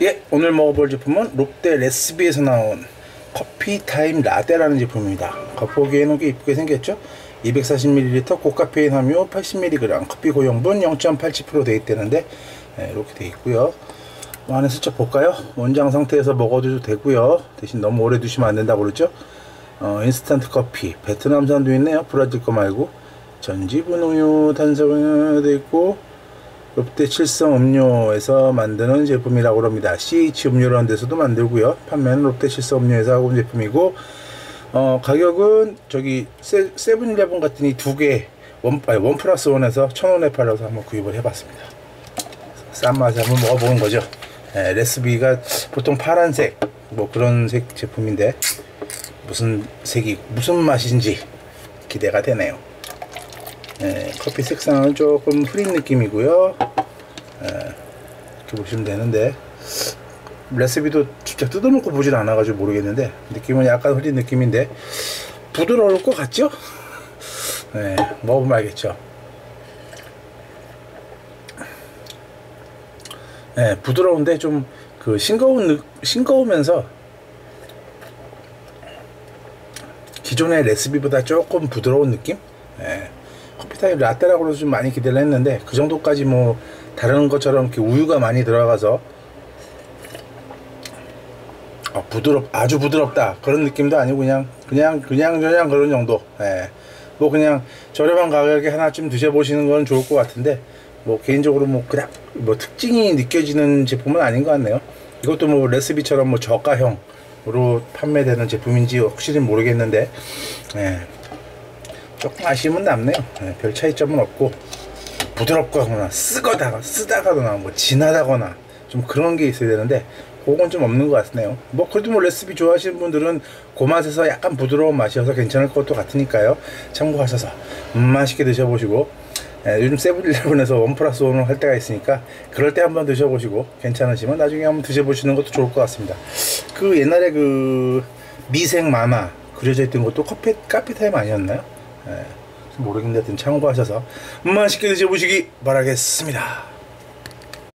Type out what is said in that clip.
예, 오늘 먹어볼 제품은 롯데 레시피에서 나온 커피타임 라떼라는 제품입니다. 겉보기에는 꽤 이쁘게 생겼죠? 240ml 고카페인 함유 80mg 커피 고용분 0.87% 되어 있다는데 이렇게 되어 있고요. 안에 슬쩍 볼까요? 원장 상태에서 먹어도 되고요. 대신 너무 오래 두시면 안 된다고 그러죠? 인스턴트 커피 베트남산도 있네요. 브라질 거 말고 전지분 우유 탄산음료 되어 있고 롯데 칠성 음료에서 만드는 제품이라고 합니다. CH 음료라는 데서도 만들고요. 판매는 롯데 칠성 음료에서 하고 있는 제품이고, 가격은 저기 세븐일레븐 같은 이 두 개 원 플러스 원에서 1,000원에 팔아서 한번 구입을 해봤습니다. 싼 맛에 한번 먹어보는 거죠. 레시피가 보통 파란색 뭐 그런 색 제품인데 무슨 색이 무슨 맛인지 기대가 되네요. 커피 색상은 조금 흐린 느낌이고요. 이렇게 보시면 되는데 레시피도 직접 뜯어놓고 보질 않아가지고 모르겠는데 느낌은 약간 흐린 느낌인데 부드러울 것 같죠? 먹어보면 알겠죠. 부드러운데 좀 그 싱거우면서 기존의 레시피보다 조금 부드러운 느낌? 커피타임 라떼라고 해서 좀 많이 기대를 했는데 그 정도까지 뭐 다른 것처럼 이렇게 우유가 많이 들어가서 아주 부드럽다 그런 느낌도 아니고 그냥 그런 정도. 뭐 그냥 저렴한 가격에 하나쯤 드셔보시는 건 좋을 것 같은데 뭐 개인적으로 뭐 그닥 뭐 특징이 느껴지는 제품은 아닌 것 같네요. 이것도 뭐 레시피처럼 뭐 저가형으로 판매되는 제품인지 확실히 모르겠는데 조금 아쉬움은 남네요. 별 차이점은 없고 부드럽거나 쓰다거나 뭐 진하다거나 좀 그런 게 있어야 되는데 그건 좀 없는 것 같네요. 뭐 그래도 뭐 레시피 좋아하시는 분들은 그 맛에서 약간 부드러운 맛이어서 괜찮을 것도 같으니까요. 참고하셔서 맛있게 드셔보시고 요즘 세븐일레븐에서 원 플러스 원을 할 때가 있으니까 그럴 때 한번 드셔보시고 괜찮으시면 나중에 한번 드셔보시는 것도 좋을 것 같습니다. 그 옛날에 그 미생 만화 그려져 있던 것도 카페타임 아니었나요? 모르겠는데 하여튼 참고하셔서 맛있게 드셔보시기 바라겠습니다.